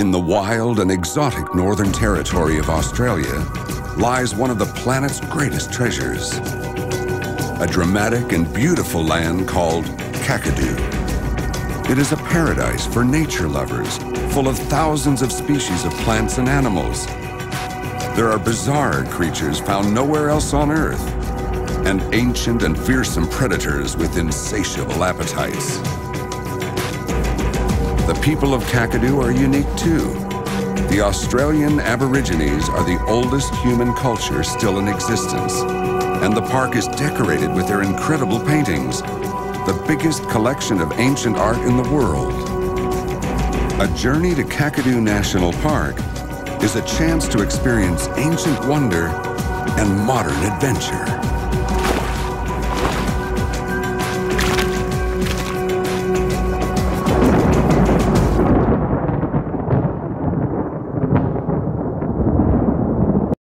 In the wild and exotic Northern Territory of Australia lies one of the planet's greatest treasures. A dramatic and beautiful land called Kakadu. It is a paradise for nature lovers, full of thousands of species of plants and animals. There are bizarre creatures found nowhere else on Earth, and ancient and fearsome predators with insatiable appetites. The people of Kakadu are unique too. The Australian Aborigines are the oldest human culture still in existence, and the park is decorated with their incredible paintings, the biggest collection of ancient art in the world. A journey to Kakadu National Park is a chance to experience ancient wonder and modern adventure.